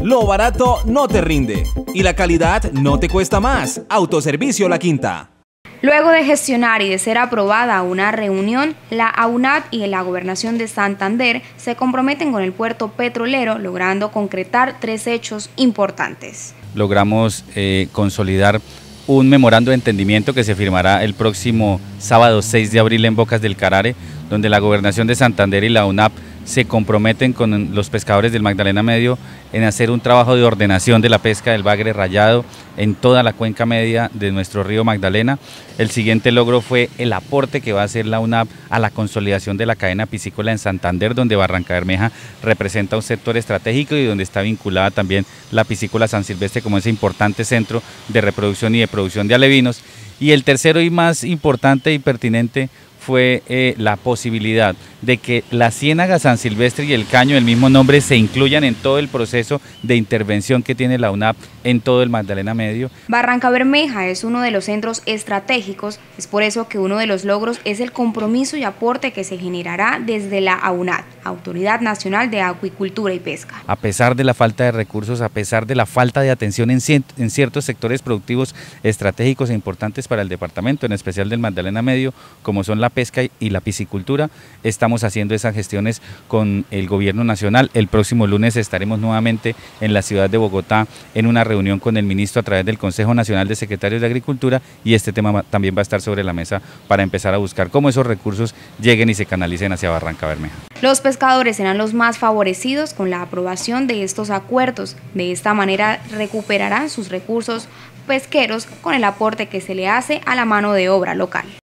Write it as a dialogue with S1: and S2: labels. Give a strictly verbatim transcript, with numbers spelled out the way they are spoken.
S1: Lo barato no te rinde y la calidad no te cuesta más. Autoservicio La Quinta.
S2: Luego de gestionar y de ser aprobada una reunión, la AUNAT y la Gobernación de Santander se comprometen con el puerto petrolero, logrando concretar tres hechos importantes.
S3: Logramos eh, consolidar un memorando de entendimiento que se firmará el próximo sábado seis de abril en Bocas del Carare, donde la Gobernación de Santander y la UNAP se comprometen con los pescadores del Magdalena Medio en hacer un trabajo de ordenación de la pesca del bagre rayado en toda la cuenca media de nuestro río Magdalena. El siguiente logro fue el aporte que va a hacer la UNAP a la consolidación de la cadena piscícola en Santander, donde Barrancabermeja representa un sector estratégico y donde está vinculada también la piscícola San Silvestre como ese importante centro de reproducción y de producción de alevinos. Y el tercero y más importante y pertinente fue eh, la posibilidad de que la ciénaga San Silvestre y el caño del mismo nombre se incluyan en todo el proceso de intervención que tiene la UNAP en todo el Magdalena Medio.
S2: Barrancabermeja es uno de los centros estratégicos, es por eso que uno de los logros es el compromiso y aporte que se generará desde la AUNAT, Autoridad Nacional de Acuicultura y Pesca.
S3: A pesar de la falta de recursos, a pesar de la falta de atención en, en ciertos sectores productivos estratégicos e importantes para el departamento, en especial del Magdalena Medio, como son la pesca y la piscicultura, estamos haciendo esas gestiones con el gobierno nacional. El próximo lunes estaremos nuevamente en la ciudad de Bogotá en una reunión con el ministro a través del Consejo Nacional de Secretarios de Agricultura, y este tema también va a estar sobre la mesa para empezar a buscar cómo esos recursos lleguen y se canalicen hacia Barrancabermeja.
S2: Los pescadores serán los más favorecidos con la aprobación de estos acuerdos. De esta manera recuperarán sus recursos pesqueros con el aporte que se le hace a la mano de obra local.